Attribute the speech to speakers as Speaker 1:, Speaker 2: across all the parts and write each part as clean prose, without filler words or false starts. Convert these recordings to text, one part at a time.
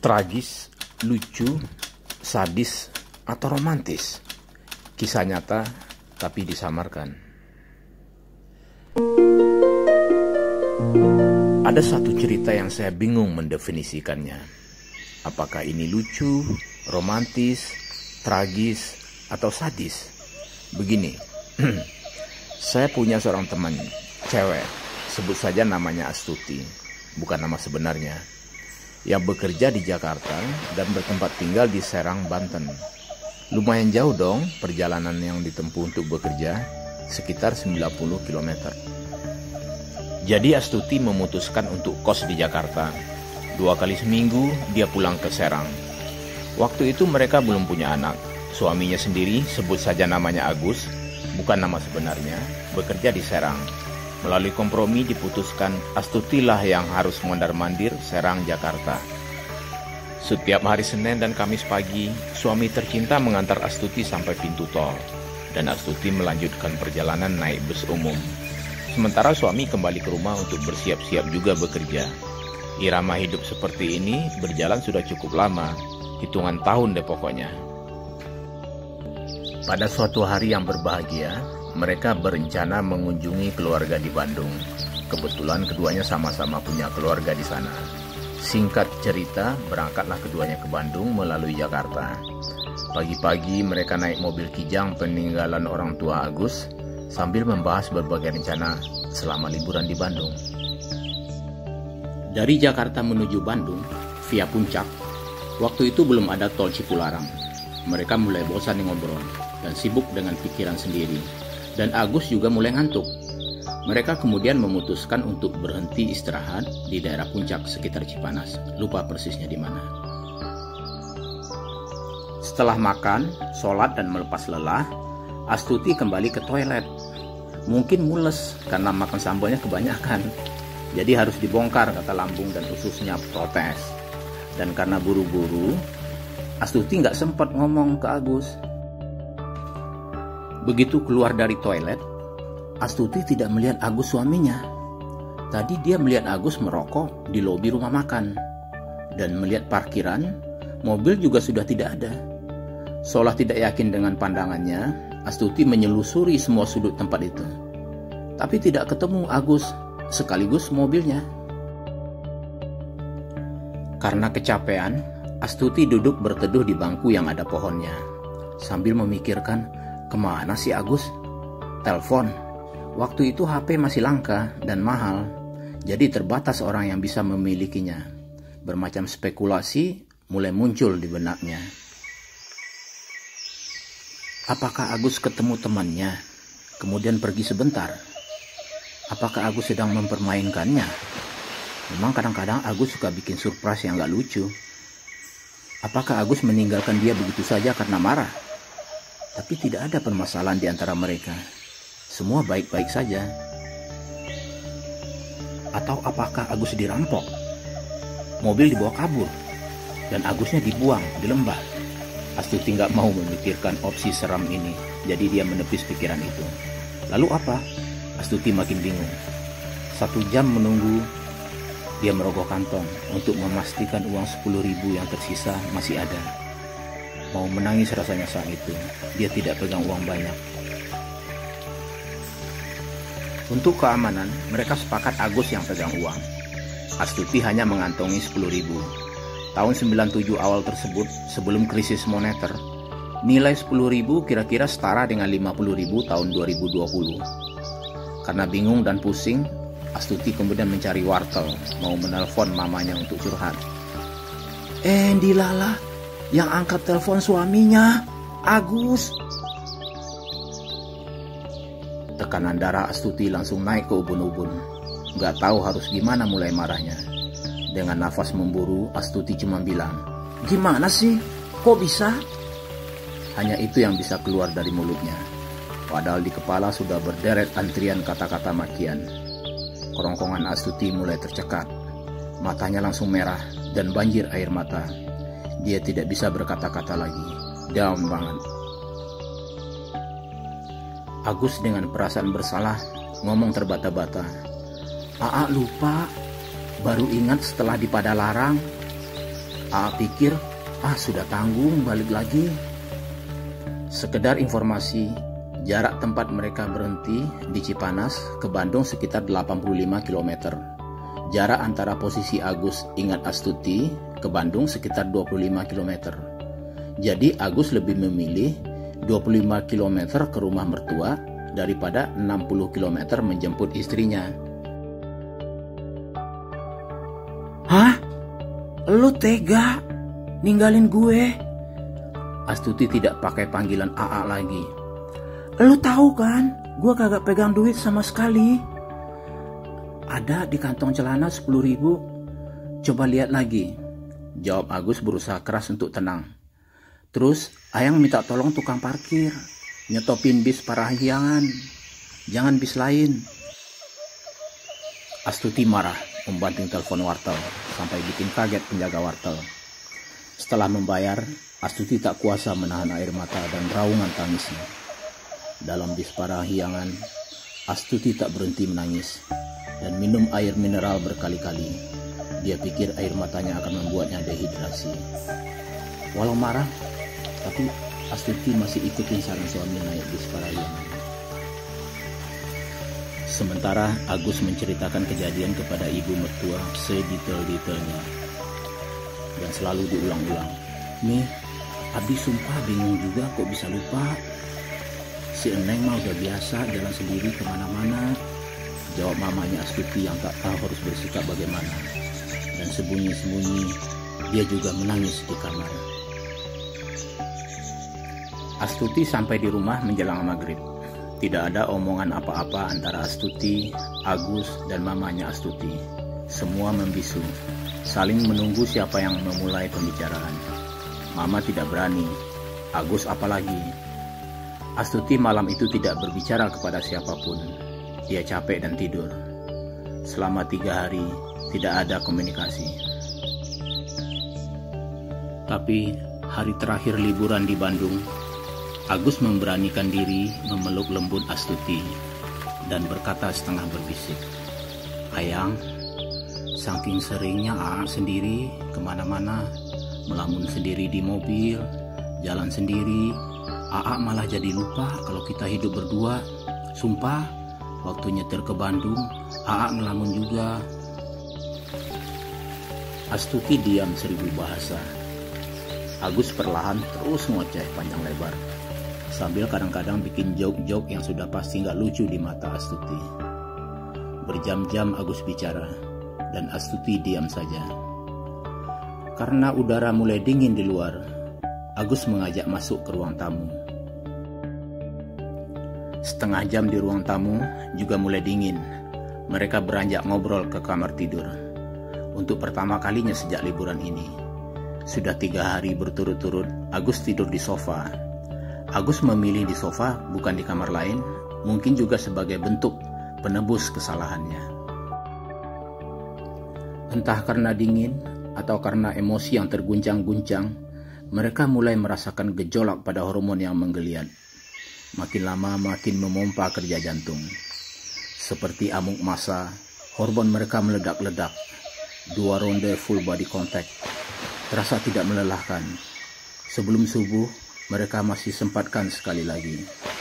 Speaker 1: Tragis, lucu, sadis, atau romantis? Kisah nyata tapi disamarkan. Ada satu cerita yang saya bingung mendefinisikannya. Apakah ini lucu, romantis, tragis, atau sadis? Begini, saya punya seorang teman, cewek, sebut saja namanya Astuti, bukan nama sebenarnya, yang bekerja di Jakarta dan bertempat tinggal di Serang, Banten. Lumayan jauh dong perjalanan yang ditempuh untuk bekerja, sekitar 90 km. Jadi Astuti memutuskan untuk kos di Jakarta. 2 kali seminggu dia pulang ke Serang. Waktu itu mereka belum punya anak. Suaminya sendiri, sebut saja namanya Agus, bukan nama sebenarnya, bekerja di Serang. Melalui kompromi diputuskan Astuti lah yang harus mondar-mandir Serang, Jakarta. Setiap hari Senin dan Kamis pagi, suami tercinta mengantar Astuti sampai pintu tol, dan Astuti melanjutkan perjalanan naik bus umum. Sementara suami kembali ke rumah untuk bersiap-siap juga bekerja. Irama hidup seperti ini berjalan sudah cukup lama, hitungan tahun deh pokoknya. Pada suatu hari yang berbahagia, mereka berencana mengunjungi keluarga di Bandung. Kebetulan keduanya sama-sama punya keluarga di sana. Singkat cerita, berangkatlah keduanya ke Bandung melalui Jakarta. Pagi-pagi mereka naik mobil Kijang peninggalan orang tua Agus, sambil membahas berbagai rencana selama liburan di Bandung. Dari Jakarta menuju Bandung, via Puncak, waktu itu belum ada tol Cipularang. Mereka mulai bosan ngobrol dan sibuk dengan pikiran sendiri. Dan Agus juga mulai ngantuk. Mereka kemudian memutuskan untuk berhenti istirahat di daerah Puncak sekitar Cipanas. Lupa persisnya di mana. Setelah makan, sholat dan melepas lelah, Astuti kembali ke toilet. Mungkin mules karena makan sambalnya kebanyakan. Jadi harus dibongkar, kata lambung dan ususnya protes. Dan karena buru-buru, Astuti nggak sempat ngomong ke Agus. Begitu keluar dari toilet, Astuti tidak melihat Agus suaminya. Tadi dia melihat Agus merokok di lobi rumah makan. Dan melihat parkiran, mobil juga sudah tidak ada. Seolah tidak yakin dengan pandangannya, Astuti menyelusuri semua sudut tempat itu. Tapi tidak ketemu Agus, sekaligus mobilnya. Karena kecapean, Astuti duduk berteduh di bangku yang ada pohonnya. Sambil memikirkan, kemana si Agus? Telepon. Waktu itu HP masih langka dan mahal, jadi terbatas orang yang bisa memilikinya. Bermacam spekulasi mulai muncul di benaknya. Apakah Agus ketemu temannya, kemudian pergi sebentar? Apakah Agus sedang mempermainkannya? Memang kadang-kadang Agus suka bikin surprise yang gak lucu. Apakah Agus meninggalkan dia begitu saja karena marah? Tapi tidak ada permasalahan di antara mereka. Semua baik-baik saja. Atau apakah Agus dirampok? Mobil dibawa kabur dan Agusnya dibuang di lembah. Astuti nggak mau memikirkan opsi seram ini, jadi dia menepis pikiran itu. Lalu apa? Astuti makin bingung. 1 jam menunggu, dia merogoh kantong untuk memastikan uang 10.000 yang tersisa masih ada. Mau menangis rasanya saat itu. Dia tidak pegang uang banyak. Untuk keamanan, mereka sepakat Agus yang pegang uang. Astuti hanya mengantongi 10.000. Tahun 97 awal tersebut, sebelum krisis moneter, nilai 10.000 kira-kira setara dengan 50.000 tahun 2020. Karena bingung dan pusing, Astuti kemudian mencari wartel, mau menelpon mamanya untuk curhat. Dilala, yang angkat telepon suaminya, Agus. Tekanan darah Astuti langsung naik ke ubun-ubun. Gak tahu harus gimana mulai marahnya. Dengan nafas memburu, Astuti cuma bilang, "Gimana sih? Kok bisa?" Hanya itu yang bisa keluar dari mulutnya. Padahal di kepala sudah berderet antrian kata-kata makian. Kerongkongan Astuti mulai tercekat. Matanya langsung merah dan banjir air mata. Dia tidak bisa berkata-kata lagi. Down banget. Agus dengan perasaan bersalah ngomong terbata-bata. "Aa lupa, baru ingat setelah di Padalarang." AA pikir, sudah tanggung balik lagi. Sekedar informasi, jarak tempat mereka berhenti di Cipanas ke Bandung sekitar 85 km. Jarak antara posisi Agus ingat Astuti ke Bandung sekitar 25 km. Jadi Agus lebih memilih 25 km ke rumah mertua daripada 60 km menjemput istrinya. Hah? Lu tega ninggalin gue? Astuti tidak pakai panggilan AA lagi. Lu tahu kan, gue kagak pegang duit sama sekali. Ada di kantong celana 10.000. Coba lihat lagi, jawab Agus berusaha keras untuk tenang. Terus Ayang minta tolong tukang parkir nyetopin bis Parahyangan, jangan bis lain. Astuti marah membanting telepon wartel sampai bikin kaget penjaga wartel. Setelah membayar, Astuti tak kuasa menahan air mata dan raungan tangisnya. Dalam bis Parahyangan, Astuti tak berhenti menangis dan minum air mineral berkali-kali. Dia pikir air matanya akan membuatnya dehidrasi. Walau marah, tapi Astuti masih ikutin saran suami naik bis Parahyangan. Sementara Agus menceritakan kejadian kepada ibu mertua sedetail-detailnya. Dan selalu diulang-ulang. Nih, Abi sumpah bingung juga kok bisa lupa. Si Eneng mah udah biasa jalan sendiri kemana-mana. Jawab mamanya Astuti yang tak tahu harus bersikap bagaimana. Dan sembunyi-sembunyi dia juga menangis di kamar. Astuti sampai di rumah menjelang maghrib. Tidak ada omongan apa-apa antara Astuti, Agus, dan mamanya Astuti. Semua membisu, saling menunggu siapa yang memulai pembicaraan. Mama tidak berani, Agus apalagi. Astuti malam itu tidak berbicara kepada siapapun. Dia capek dan tidur. Selama 3 hari, tidak ada komunikasi. Tapi hari terakhir liburan di Bandung, Agus memberanikan diri memeluk lembut Astuti dan berkata setengah berbisik, Ayang, saking seringnya AA sendiri kemana-mana, melamun sendiri di mobil, jalan sendiri, AA malah jadi lupa kalau kita hidup berdua. Sumpah, waktu nyetir ke Bandung, AA ngelamun juga. Astuti diam 1000 bahasa. Agus perlahan terus ngoceh panjang lebar, sambil kadang-kadang bikin joke-joke yang sudah pasti nggak lucu di mata Astuti. Berjam-jam Agus bicara, dan Astuti diam saja. Karena udara mulai dingin di luar, Agus mengajak masuk ke ruang tamu. Setengah jam di ruang tamu juga mulai dingin. Mereka beranjak ngobrol ke kamar tidur. Untuk pertama kalinya sejak liburan ini. Sudah 3 hari berturut-turut Agus tidur di sofa. Agus memilih di sofa bukan di kamar lain, mungkin juga sebagai bentuk penebus kesalahannya. Entah karena dingin atau karena emosi yang terguncang-guncang, mereka mulai merasakan gejolak pada hormon yang menggeliat. Makin lama makin memompa kerja jantung. Seperti amuk massa, hormon mereka meledak-ledak. 2 ronde full body contact. Terasa tidak melelahkan. Sebelum subuh, mereka masih sempatkan sekali lagi.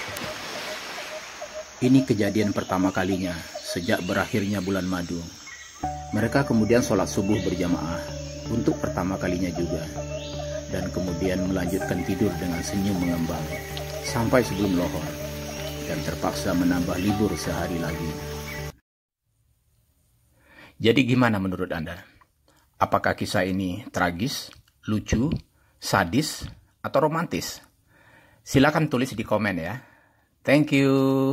Speaker 1: Ini kejadian pertama kalinya sejak berakhirnya bulan madu. Mereka kemudian sholat subuh berjamaah untuk pertama kalinya juga. Dan kemudian melanjutkan tidur dengan senyum mengembang sampai sebelum lohor. Dan terpaksa menambah libur sehari lagi. Jadi gimana menurut Anda? Apakah kisah ini tragis, lucu, sadis, atau romantis? Silakan tulis di komen ya. Thank you.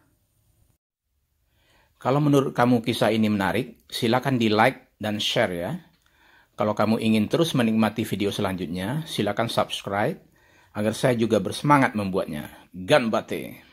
Speaker 1: Kalau menurut kamu kisah ini menarik, silakan di like dan share ya. Kalau kamu ingin terus menikmati video selanjutnya, silakan subscribe agar saya juga bersemangat membuatnya. Ganbate.